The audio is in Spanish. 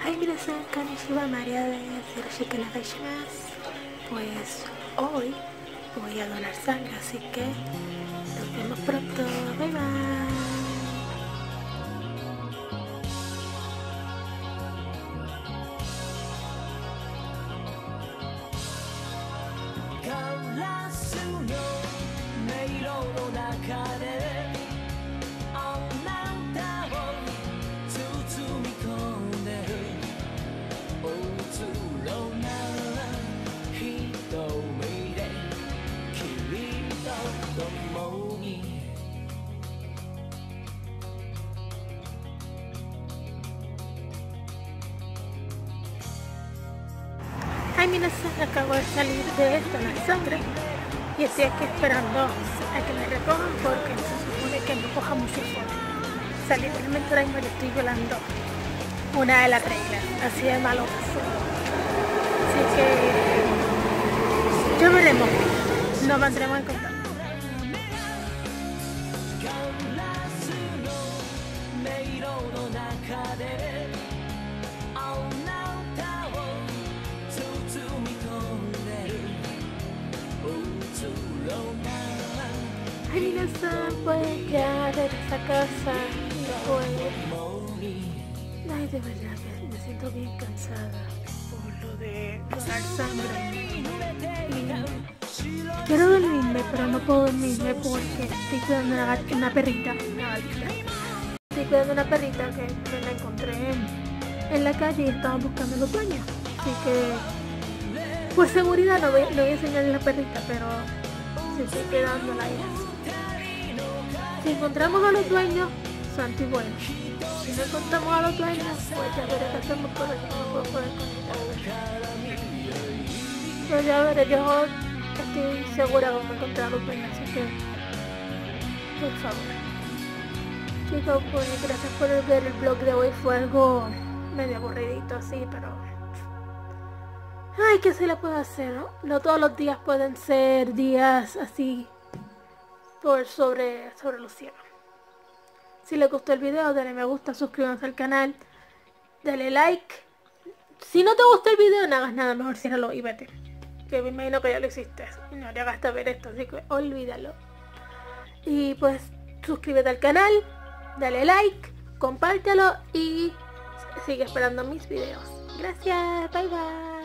皆さん、konnichiwa, María de Hiroshika Nagaishimasu. Pues hoy voy a donar sangre, así que nos vemos pronto. Bye bye. Ay, minasan, acabo de salir de donar sangre y estoy aquí esperando a que me recojan porque se supone que no coja mucho sol. O sea, literalmente ahora mismo yo estoy violando una de las reglas, así de malo que soy. Así que ya veremos, nos mantendremos en contacto. Ay, minasan, pues ya regresé a casa y pues... Ay, de verdad que me siento bien cansada por lo de donar sangre. Y quiero dormirme, pero no puedo dormirme porque estoy cuidando una perrita, una gatita. Estoy cuidando una perrita que me la encontré en la calle y estaba buscando los dueños. Así que, por seguridad no voy a enseñarles la perrita, pero sí estoy cuidándola y así. Si encontramos a los dueños, santo y bueno. Si no encontramos a los dueños, pues ya veré qué hacemos con ellos, no puedo poder con ella. Pero ya veré, yo estoy segura que vamos a encontrar a los dueños, así que, por favor. Chicos, pues gracias por ver el vlog de hoy, fue algo medio aburridito así, pero... Ay, ¿qué se le puede hacer, no? No todos los días pueden ser días así por sobre los cielos. Si les gustó el video, dale me gusta, suscríbanse al canal, dale like. Si no te gustó el video, no hagas nada, mejor ciérralo y vete. Que me imagino que ya lo hiciste y no te hagas ver esto, así que olvídalo. Y pues suscríbete al canal, dale like, compártelo y sigue esperando mis videos. Gracias, bye bye.